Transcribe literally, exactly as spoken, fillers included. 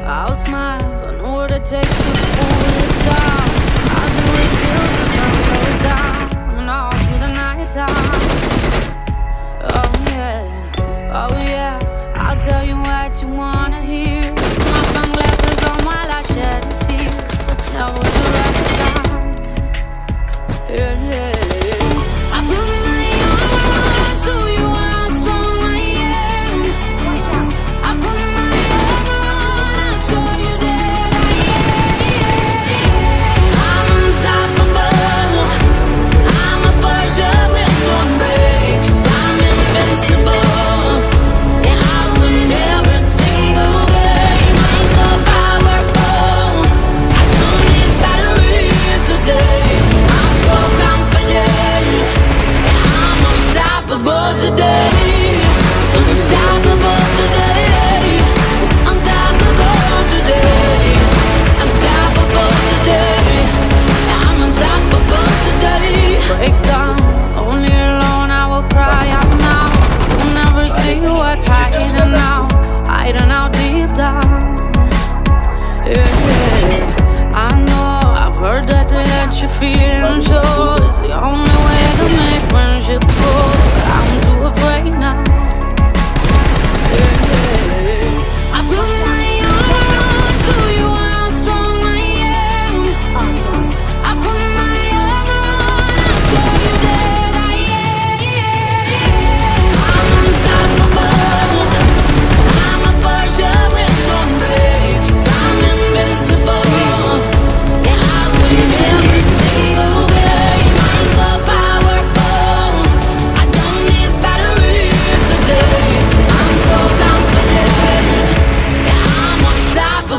I'll smile, I know what it takes to pull this down. I'll do it till the sun goes down and all through the night time. Oh yeah, oh yeah, I'll tell you what you wanna hear. Put my sunglasses on while I shed a tear. It's never the right time. Yeah, yeah. Today, unstoppable today, unstoppable today, unstoppable today, I'm unstoppable today. Break down, only alone I will cry out now. You'll never see what's hiding out, hiding out deep down. Yeah, yeah. I know, I've heard that to let you feel and show is the only way to make friendship grow. I'm too afraid now.